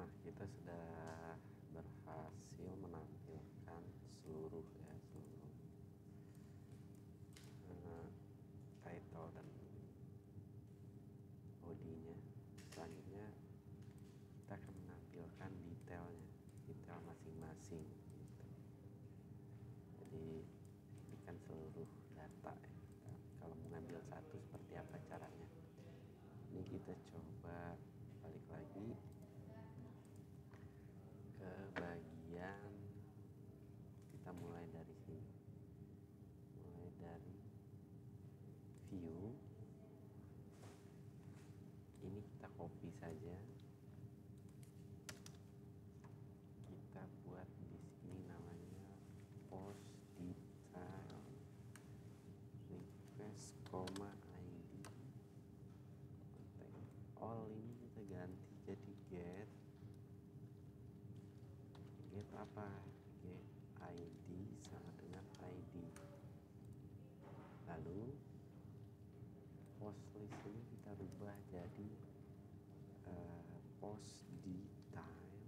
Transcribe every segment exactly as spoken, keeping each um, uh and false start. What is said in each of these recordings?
Nah, kita sudah berhasil menampilkan seluruh ya seluruh uh, title dan bodinya. Selanjutnya kita akan menampilkan detailnya, detail masing-masing gitu. Jadi ini kan seluruh data ya. Kalau mengambil satu seperti apa caranya? Ini kita coba balik lagi ke bagian, kita mulai dari sini, mulai dari view. Ini kita copy saja, kita buat di sini namanya post detail request koma id. All ini kita ganti jadi get. Get apa? Get id sama dengan id. Lalu post list ini kita rubah jadi uh, post detail.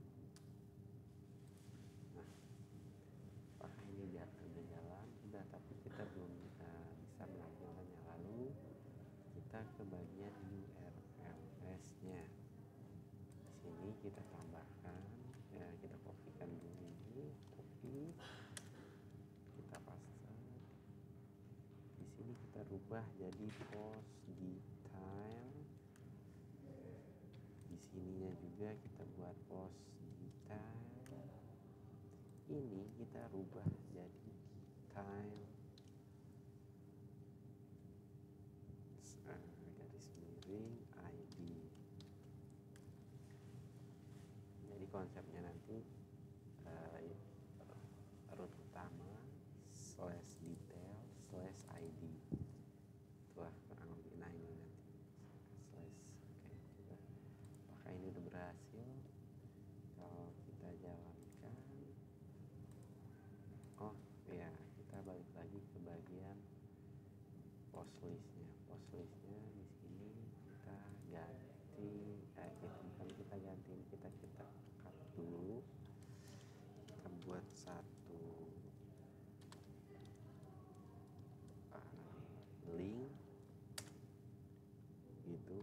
Nah, apakah ini biar udah jalan? Sudah, tapi kita belum uh, bisa menampilkannya. Lalu kita ke bagian U R L S-nya. Di sini kita tambahkan, ya kita kopikan dulu ini, copy, kita paste. Di sini kita rubah jadi post detail. Di sininya juga kita buat post detail. Ini kita rubah jadi detail garis miring I D. Jadi konsepnya nanti uh, root utama slash detail slash I D. Itulah kurang lebih, nah ini nanti slash. Oke, coba apakah ini udah berhasil? Kalau kita jalankan, oh ya, kita balik lagi ke bagian post listnya. Post listnya di sini kita ganti, eh kita bukan kita ganti, kita kita cut dulu. Kita buat satu uh, link gitu.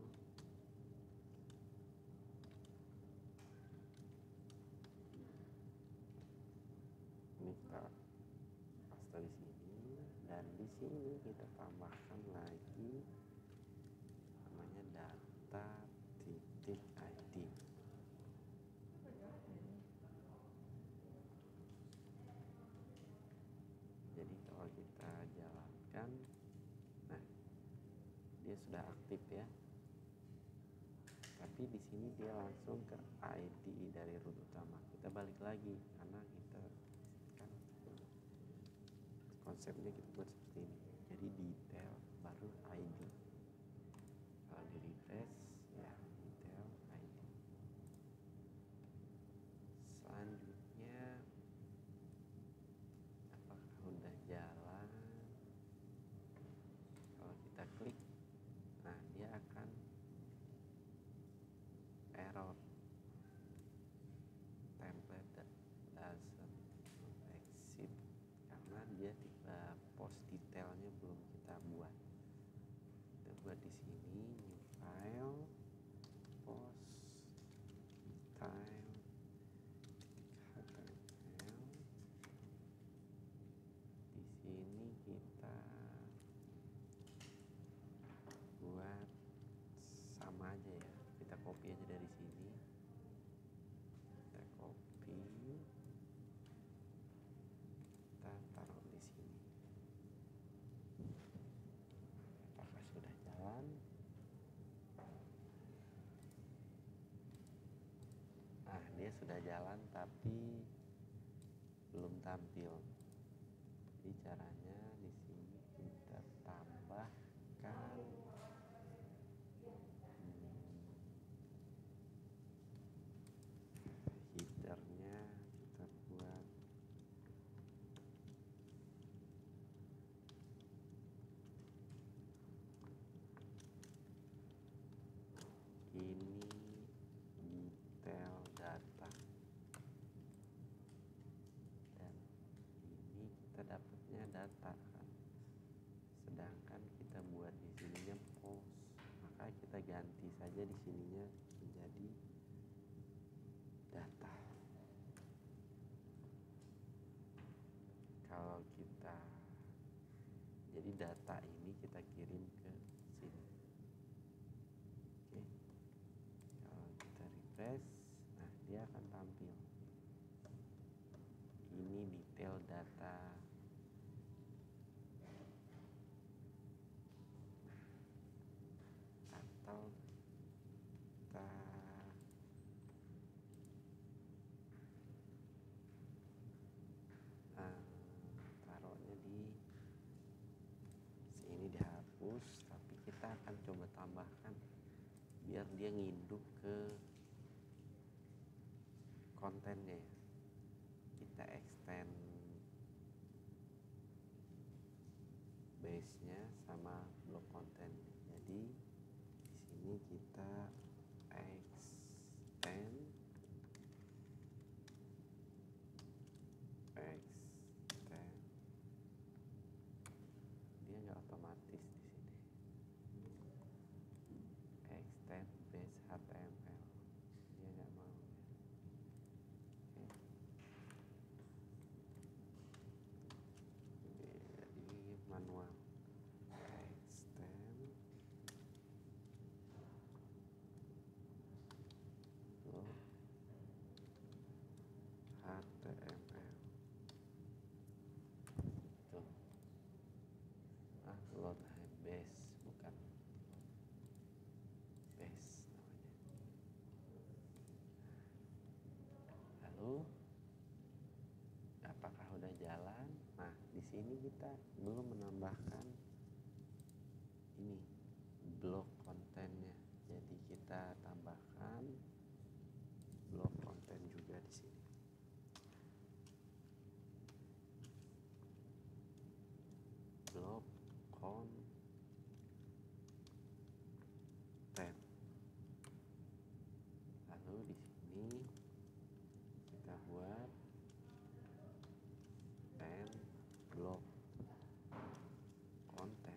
Ini kita paste di sini, dan di sini kita tambahkan lagi namanya data titik I D. Jadi kalau kita jalankan, nah dia sudah aktif ya. Tapi di sini dia langsung ke I D dari root utama. Kita balik lagi karena kita kan konsepnya kita buat seperti ini. Jadi detail baru I D. Kalau di refresh ya detail I D. Selanjutnya apakah udah jalan? Kalau kita klik, nah dia akan error, template doesn't exist, karena dia tiba post detailnya belum kita buat. Kita buat di sini new file post detail H T M L. Di sini kita buat sama aja ya, kita copy aja dari sini, kita copy, kita taruh di sini. Apakah sudah jalan? Nah, dia sudah jalan tapi belum tampil. Jadi caranya di sini kita tambahkan headernya, kita buat ini detail data saja di sininya menjadi data. Kalau kita jadi data ini kita kirim ke sini. Oke. Kalau kita refresh, nah dia akan tampil. Ini detail data atau kita uh, taruhnya di sini dihapus, tapi kita akan coba tambahkan biar dia nginduk ke kontennya ya. Kita extend base-nya sama blok konten. Jadi di sini kita extend extend dia nggak otomatis di sini. Extend base H T M L dia nggak mau. Oke. Jadi manual extend load H T M L tuh. Ah, load base bukan base namanya. Lalu apakah udah jalan? Nah, di sini kita belum menambahkan ini blok kontennya. Jadi kita tambahkan blok konten juga di sini. Blok konten. Lalu di sini kita buat ten blok konten.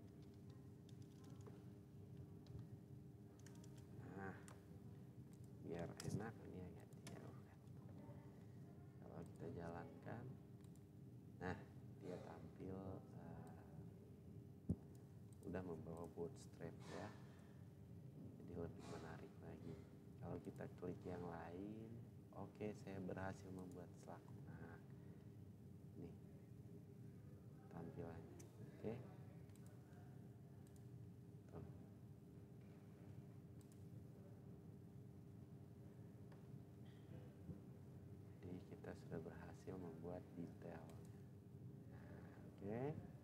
Nah, biar enak ini agak jauh kan. Kalau kita jalankan, nah dia tampil uh, udah membawa bootstrap ya. Jadi lebih menarik lagi. Kalau kita klik yang lain, oke okay, saya berhasil membuat Slack. Nah, nih tampilannya, oke. Okay. Jadi kita sudah berhasil membuat detail. Nah, oke. Okay.